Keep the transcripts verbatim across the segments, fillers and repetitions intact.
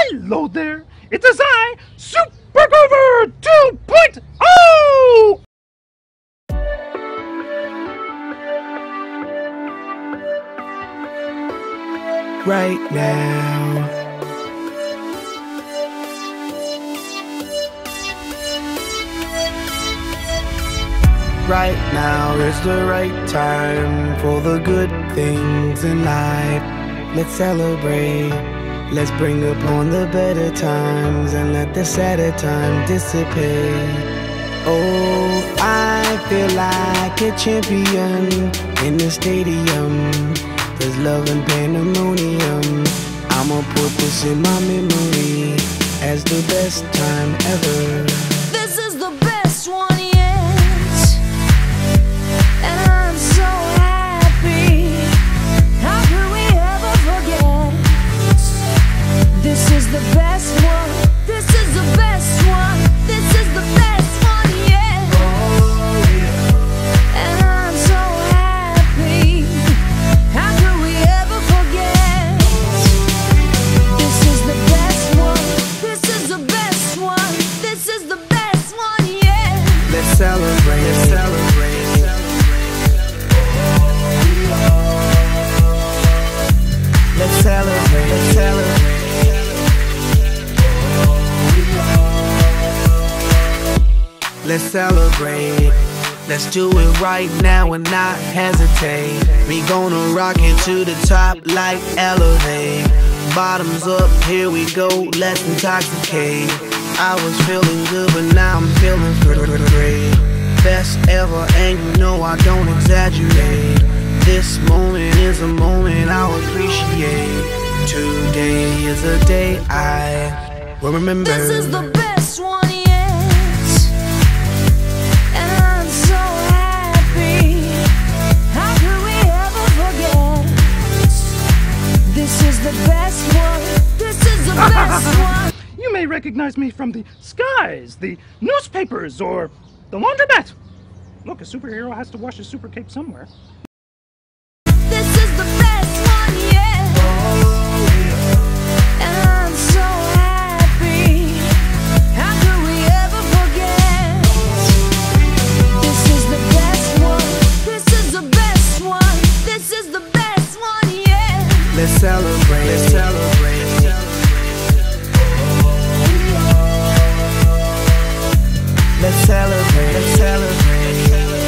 Hello there, it is I, Supercover two point oh! Right now, right now is the right time for the good things in life. Let's celebrate, let's bring upon the better times and let the sadder time dissipate. Oh, I feel like a champion in the stadium. There's love and pandemonium. I'ma put this in my memory as the best time ever. This is the best one yet, and I'm so happy. How could we ever forget? This is the best one. This is the best one. This is the best one yet. Oh, yeah. And I'm so happy. How could we ever forget? This is the best one. This is the best one. This is the best one yet. Let's celebrate, let's celebrate. Let's celebrate, let's celebrate. Let's celebrate. Let's do it right now and not hesitate. We gonna rock it to the top like elevate. Bottoms up, here we go, let's intoxicate. I was feeling good, but now I'm feeling great. Best ever, and you know I don't exaggerate. This moment is a moment I'll appreciate. Today is a day I will remember. This is the best one yet, and I'm so happy. How could we ever forget? This is the best one. This is the best one. You may recognize me from the skies, the newspapers, or the laundromat. Look, a superhero has to wash his super cape somewhere. This is the best one yet, and I'm so happy. How could we ever forget? This is the best one. This is the best one. This is the best one yet. Let's celebrate, let's celebrate. Let's celebrate, let's celebrate.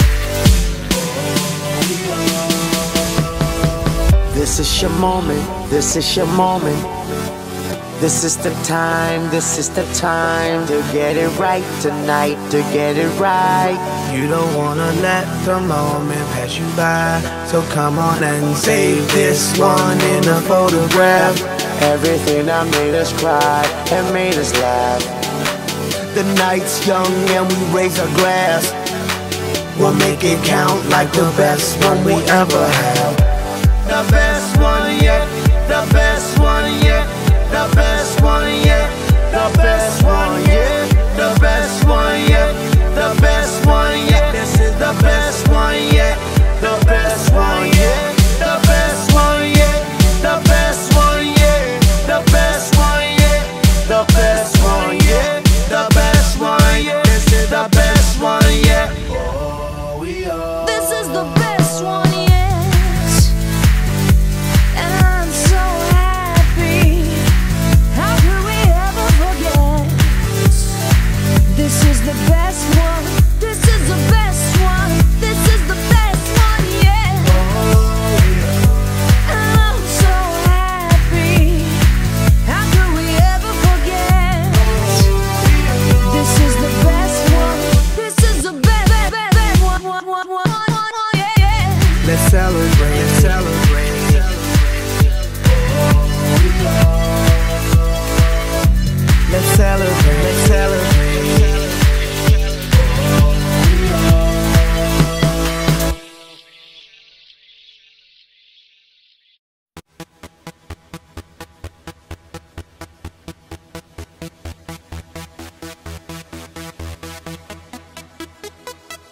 This is your moment, this is your moment. This is the time, this is the time to get it right tonight, to get it right. You don't wanna let the moment pass you by, so come on and save this one in a photograph. Everything that made us cry and made us laugh. The night's young and we raise our glass. We'll make it count like the best one we ever have. The best one yet, the best one yet, the best one yet, the best one yet, the best one yet, the best one yet. This is the best one yet, the best one yet, the best one yet, the best one yet, the best one yet, the best one yet, the best one yet. This is the best one yet. Oh, we are. This is the best one yet, and I'm so happy. How could we ever forget? This is the best one. This is the best one. This is the best one yet. And I'm so happy. How could we ever forget? This is the best one. This is the best, best, best, best one, one, one, one, one, one, yeah, yeah. Let's celebrate, let's celebrate. Let's celebrate, let's celebrate.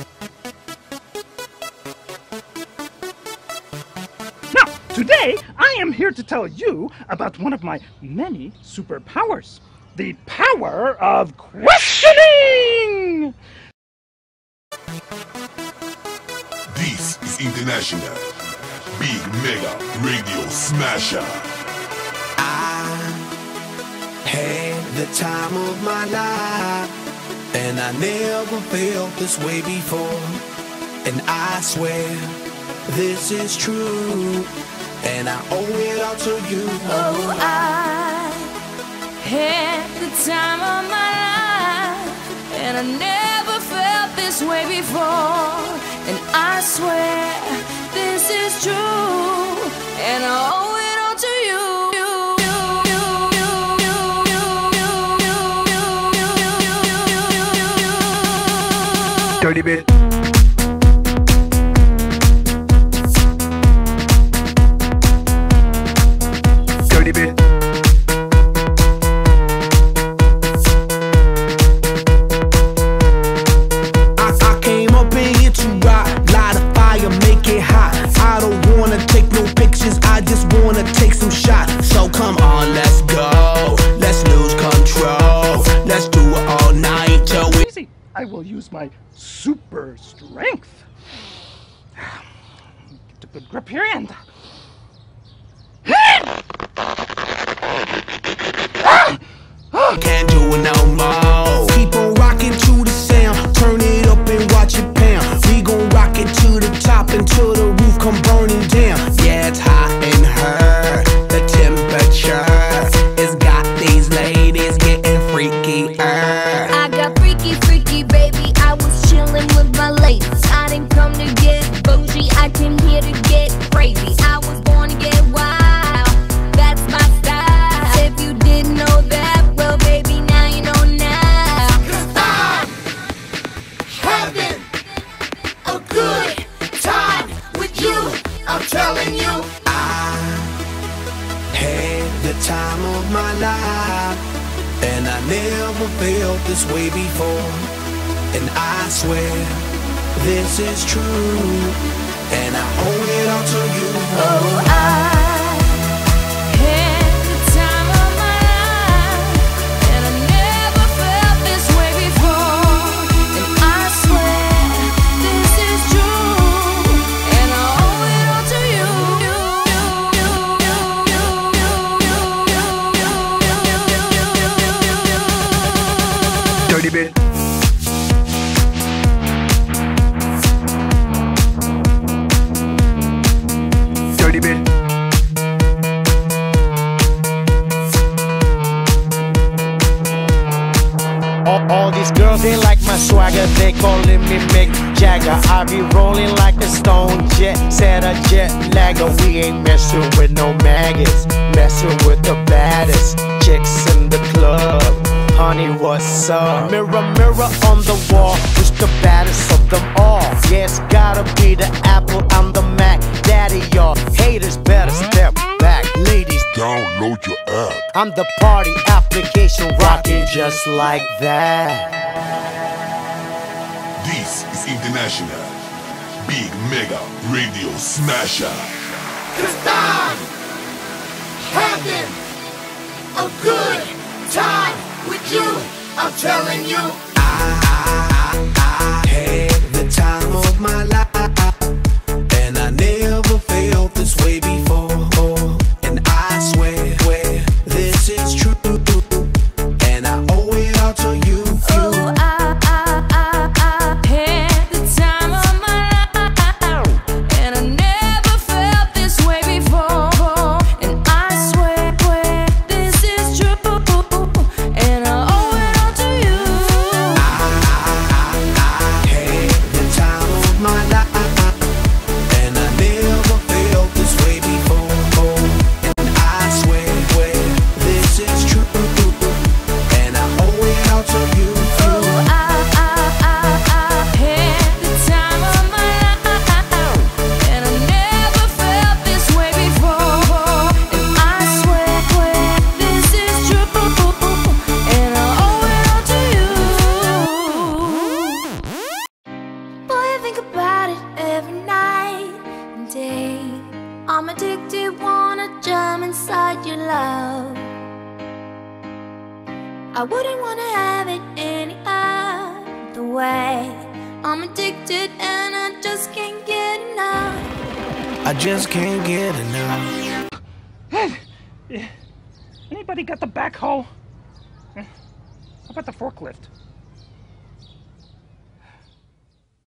Now, today, I I am here to tell you about one of my many superpowers. The power of questioning! This is International Big Mega Radio Smasher. I had the time of my life, and I never felt this way before. And I swear this is true, and I owe it all to you. Oh, I had the time of my life, and I never felt this way before. And I swear this is true, and I owe it all to you. Dirty bit. Dirty bit. I, I came up in here to rock, light a fire, make it hot. I don't wanna take no pictures, I just wanna take some shots. So come on, let's go, let's lose control. Let's do it all night till we... Easy. I will use my super strength. Get a good grip here and... Can't do it no more. Keep on rocking to the sound, turn it up and watch it pound. We gon' rock it to the top until the roof come burning down. Yeah, it's hot in her, the temperature has got these ladies getting freaky. I got freaky, freaky, baby. I was chillin' with my ladies. I didn't come to get bougie, I came here to get crazy. I was born to get wild, that's my style. If you didn't know that, well, baby, now you know now. 'Cause I'm having a good time with you, I'm telling you. I had the time of my life, and I never felt this way before. And I swear this is true, and I owe it all to you. Oh, I had the time of my life, and I never felt this way before. And I swear this is true, and I owe it all to you. Dirty bit. Dirty bit. All, all these girls, they like my swagger, they calling me Mick Jagger. I be rolling like a stone jet, set a jet lagger. We ain't messing with no maggots, messing with the baddest chicks in the club. Honey, what's up? Mirror, mirror on the wall, who's the baddest of them all? Yeah, it's gotta be the Apple, I'm the Mac. Daddy, y'all haters better step back. Ladies, Download your app. I'm the party application, rocking just like that. This is International Big Mega Radio Smasher. 'Cause I'm having a good time with you, I'm telling you. I, I, I had the time of my life, and I never felt this way before. And I swear, swear this is true, and I owe it all to you. Oh, I, I, I, I had the time of my life, and I never felt this way before. And I swear, swear this is true, and I owe it all to you. I, I, I had the time of my life, and I never felt this way before. And I swear, swear this is true. I wouldn't wanna have it any other way. I'm addicted and I just can't get enough. I just can't get enough. Anybody got the backhoe? How about the forklift?